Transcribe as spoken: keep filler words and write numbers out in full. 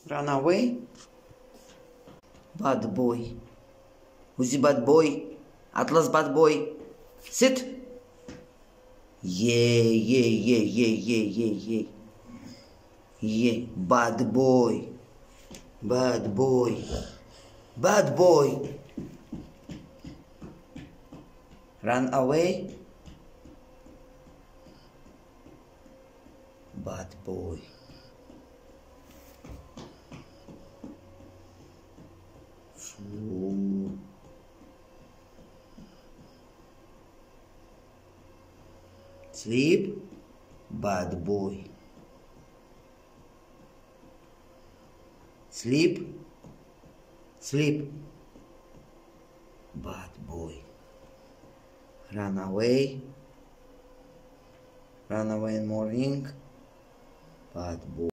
Run away. Bad boy. Who's the bad boy? Atlas bad boy. Sit. Yeah, yeah, yeah, yeah, yeah, yeah, yeah. Yeah, bad boy. Bad boy. Bad boy. Run away. Bad boy. Slow. Sleep. Bad boy. Sleep. Sleep. Bad boy. Run away. Run away in morning. Bad boy.